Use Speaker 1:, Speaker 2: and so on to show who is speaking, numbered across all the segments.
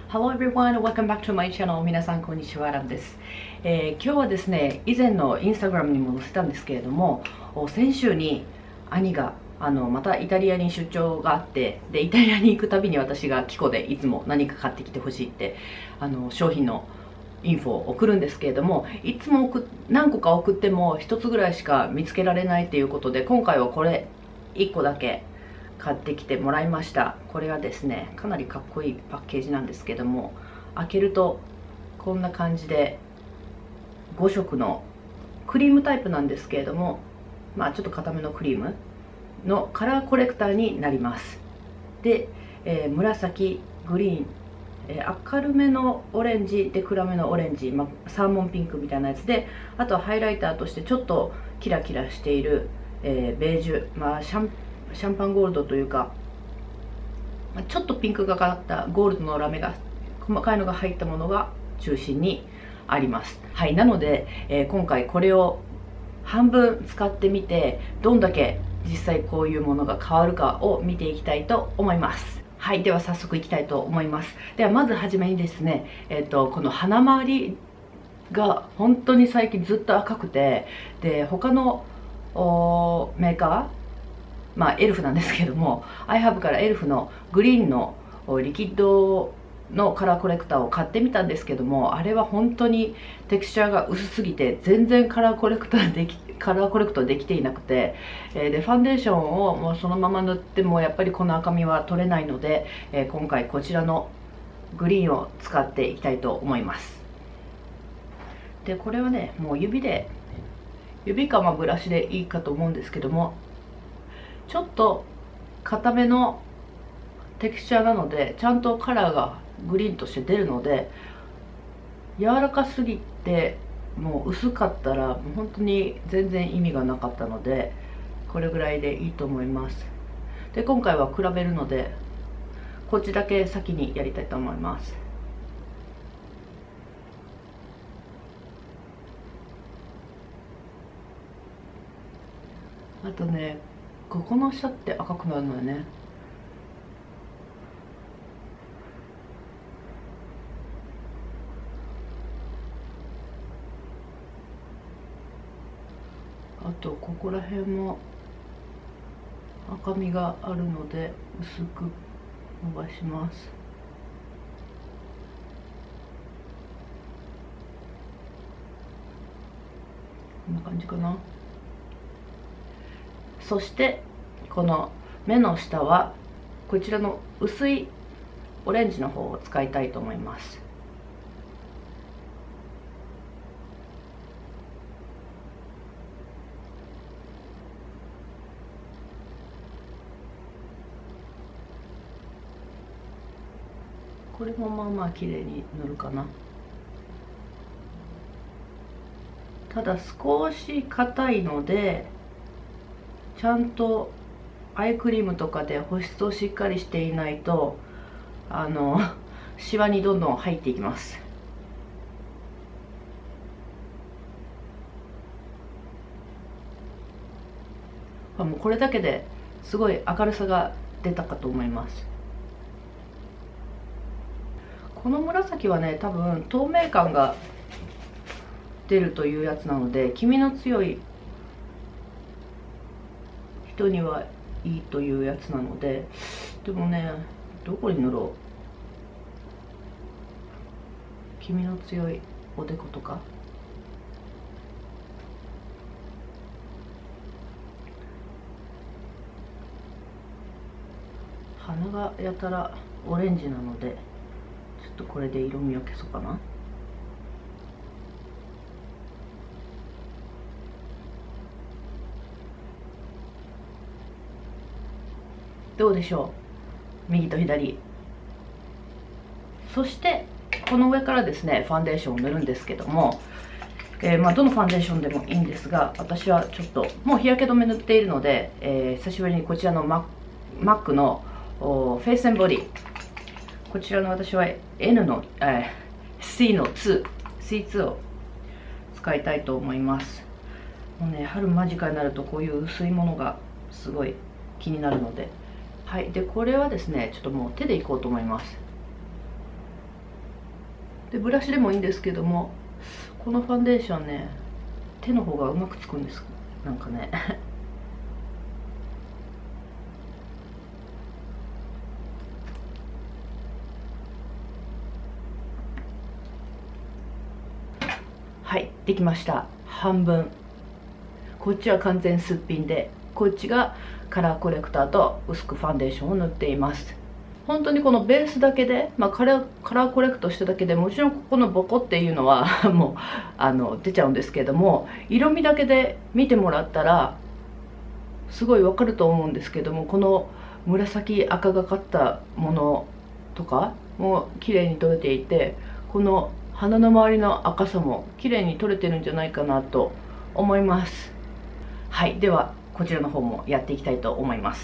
Speaker 1: Hello everyone, welcome back to my channel. 皆さんこんにちは、ラブです。今日はですね、以前のインスタグラムにも載せたんですけれども、先週に兄がまたイタリアに出張があって、でイタリアに行くたびに私がキコでいつも何か買ってきてほしいって商品のインフォを送るんですけれども、いつも何個か送っても1つぐらいしか見つけられないということで、今回はこれ1個だけ買ってきてもらいました。これはですね、かなりかっこいいパッケージなんですけども、開けるとこんな感じで5色のクリームタイプなんですけれども、ちょっと固めのクリームのカラーコレクターになります。で、紫、グリーン、明るめのオレンジで暗めのオレンジ、サーモンピンクみたいなやつで、あとはハイライターとしてちょっとキラキラしている、ベージュ、シャンパンゴールドというか、ちょっとピンクがかったゴールドのラメが細かいのが入ったものが中心にあります。はい、なので、今回これを半分使ってみて、どんだけ実際こういうものが変わるかを見ていきたいと思います。はい、では早速いきたいと思います。ではまずはじめにですね、この鼻周りが本当に最近ずっと赤くて、で他のメーカー、エルフなんですけども、iHave からエルフのグリーンのリキッドのカラーコレクターを買ってみたんですけども、あれは本当にテクスチャーが薄すぎて全然カラーコレクトできていなくて、でファンデーションをもうそのまま塗ってもやっぱりこの赤みは取れないので、今回こちらのグリーンを使っていきたいと思います。でこれはね、もう指かブラシでいいかと思うんですけども、ちょっと固めのテクスチャーなのでちゃんとカラーがグリーンとして出るので、柔らかすぎてもう薄かったらもう本当に全然意味がなかったので、これぐらいでいいと思います。で今回は比べるのでこっちだけ先にやりたいと思います。あとね、ここの下って赤くなるのよね。あとここら辺も赤みがあるので薄く伸ばします。こんな感じかな。そしてこの目の下はこちらの薄いオレンジの方を使いたいと思います。これも綺麗に塗るかな。ただ少し硬いので、ちゃんとアイクリームとかで保湿をしっかりしていないとシワにどんどん入っていきます。もうこれだけですごい明るさが出たかと思います。この紫はね、多分透明感が出るというやつなので、黄身の強い人にはいいというやつなので、でもね、どこに塗ろう。黄身の強いおでことか。鼻がやたらオレンジなので、ちょっとこれで色味を消そうかな。どうでしょう、右と左。そしてこの上からですね、ファンデーションを塗るんですけども、どのファンデーションでもいいんですが、私はちょっともう日焼け止め塗っているので、久しぶりにこちらのMAC のフェイス&ボディ、こちらの私は N の、C の2、C2 を使いたいと思います。もうね、春間近になるとこういう薄いものがすごい気になるので、はい。でこれはですね、ちょっともう手でいこうと思います。 でブラシでもいいんですけども、このファンデーションね、手の方がうまくつくんです、なんかねはい、できました。半分。こっちは完全すっぴんで、こっちがカラーコレクターと薄くファンデーションを塗っています。本当にこのベースだけで、カラーコレクトしただけでもちろんここのボコっていうのはもう出ちゃうんですけども、色味だけで見てもらったらすごいわかると思うんですけども、この紫赤がかったものとかも綺麗に取れていて、この鼻の周りの赤さも綺麗に取れてるんじゃないかなと思います。はい、ではこちらの方もやっていきたいと思います。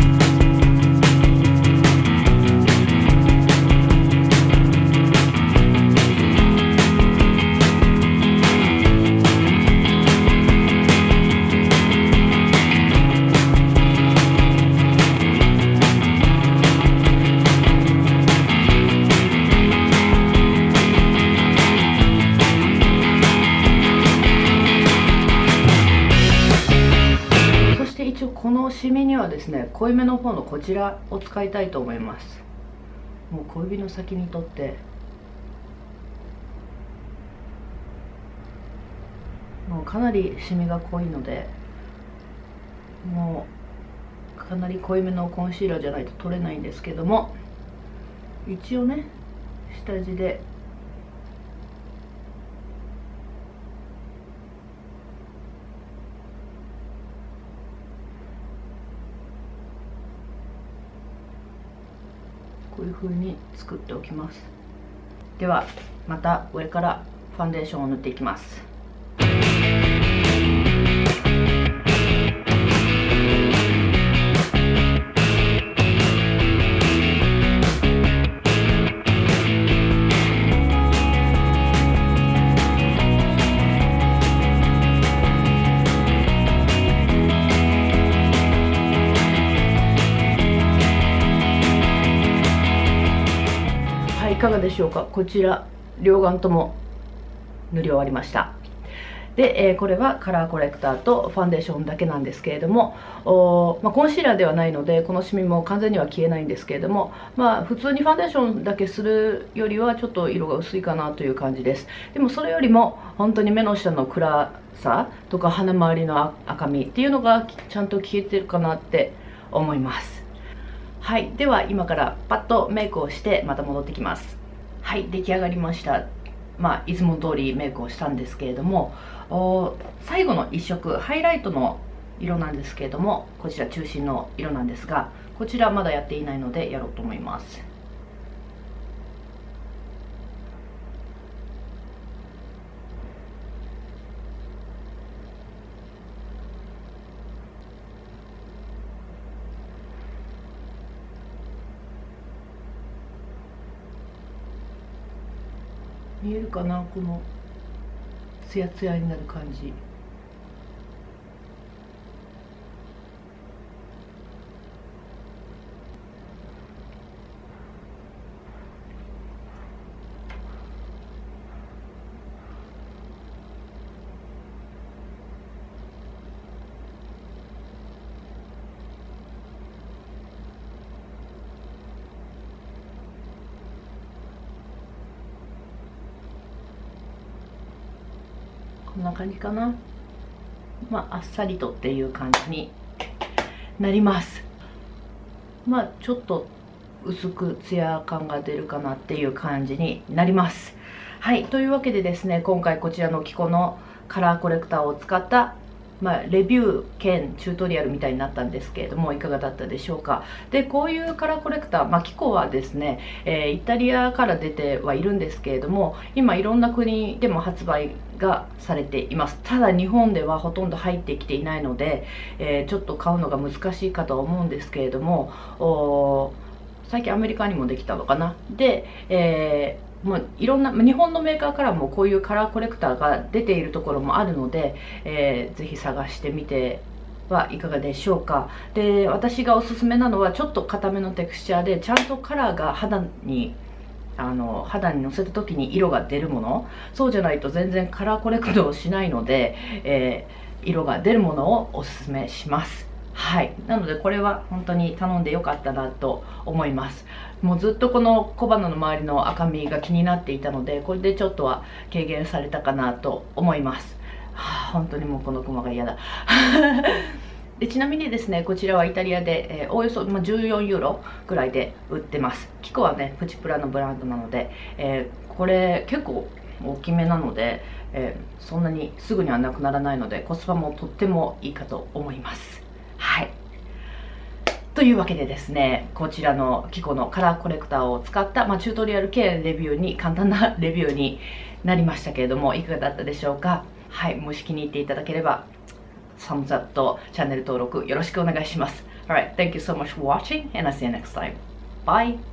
Speaker 1: このシミにはですね、濃いめの方のこちらを使いたいと思います。もう小指の先に取って、もうかなりシミが濃いので、もうかなり濃いめのコンシーラーじゃないと取れないんですけども、一応ね、下地でこういう風に作っておきます。ではまた上からファンデーションを塗っていきます。いかがでしょうか。こちら両眼とも塗り終わりました。で、これはカラーコレクターとファンデーションだけなんですけれども、コンシーラーではないのでこのシミも完全には消えないんですけれども、普通にファンデーションだけするよりはちょっと色が薄いかなという感じです。でもそれよりも本当に目の下の暗さとか鼻周りの赤みっていうのがちゃんと消えてるかなって思います。はい、では今からパッとメイクをしてまた戻ってきます。はい、出来上がりました。いつも通りメイクをしたんですけれども、最後の1色ハイライトの色なんですけれども、こちら中心の色なんですが、こちらまだやっていないのでやろうと思います。見えるかな、このツヤツヤになる感じ。こんな感じかな。あっさりとっていう感じになります。ちょっと薄くツヤ感が出るかなっていう感じになります。はい、というわけでですね、今回こちらのキコのカラーコレクターを使ったレビュー兼チュートリアルみたいになったんですけれども、いかがだったでしょうか。で、こういうカラーコレクター、キコはですね、イタリアから出てはいるんですけれども、今いろんな国でも発売がされています。ただ日本ではほとんど入ってきていないので、ちょっと買うのが難しいかとは思うんですけれども、最近アメリカにもできたのかな。で、いろんな日本のメーカーからもこういうカラーコレクターが出ているところもあるので、ぜひ探してみてはいかがでしょうか。で、私がおすすめなのはちょっと硬めのテクスチャーでちゃんとカラーが肌に肌にのせた時に色が出るもの、そうじゃないと全然カラーコレクトをしないので、色が出るものをおすすめします。はい、なのでこれは本当に頼んでよかったなと思います。もうずっとこの小鼻の周りの赤みが気になっていたので、これでちょっとは軽減されたかなと思います。本当にもうこのクマが嫌だ。でちなみにですね、こちらはイタリアで、およそ、14ユーロぐらいで売ってます。キコはね、プチプラのブランドなので、これ結構大きめなので、そんなにすぐにはなくならないので、コスパもとってもいいかと思います。はい。というわけでですね、こちらのキコのカラーコレクターを使った、チュートリアル系レビューに、簡単なレビューになりましたけれども、いかがだったでしょうか。はい、もし気に入っていただければ、サムズアップとチャンネル登録よろしくお願いします。Alright, thank you so much for watching and I'll see you next time. Bye!